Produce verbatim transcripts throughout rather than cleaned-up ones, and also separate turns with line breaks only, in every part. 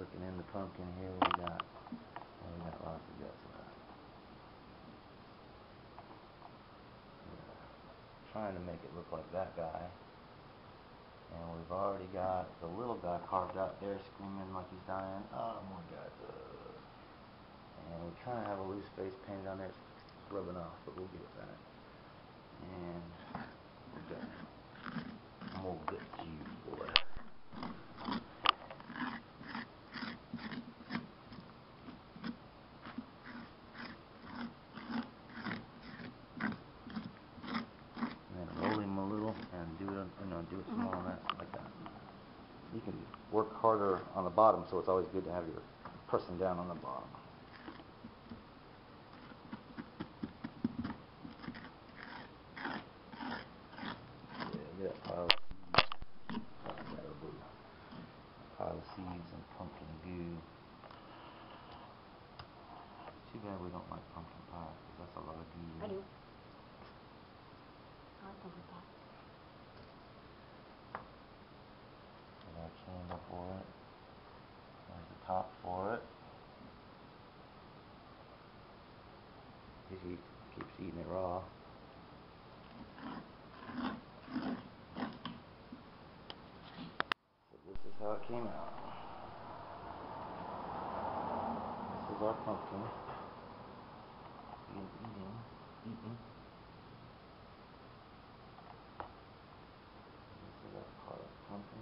Looking in the pumpkin here, we got well, we got lots of guts left. Yeah. Trying to make it look like that guy. And we've already got the little guy carved out there screaming like he's dying. Oh, more guys. Uh. And we kind of have a loose face painted on there. It's rubbing off, but we'll get it back. And we've got more good to you, boy. And then roll him a little and do it, you know, do it some more on that, like that. You can work harder on the bottom, so it's always good to have your pressing down on the bottom. Yeah, that pile of seeds. That'll do. A pile of seeds and pumpkin goo. It's too bad we don't like pumpkin pie, because that's a lot of goo.
I do. I like pumpkin pie.
Got a candle for it. There's the top for it. He keeps eating it raw. So this is how it came out. This is our pumpkin. Being eaten, eaten. This is our part of the pumpkin.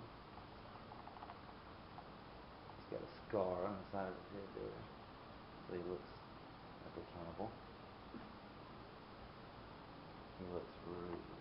He's got a scar on the side of his head there, so he looks like a cannibal. He looks really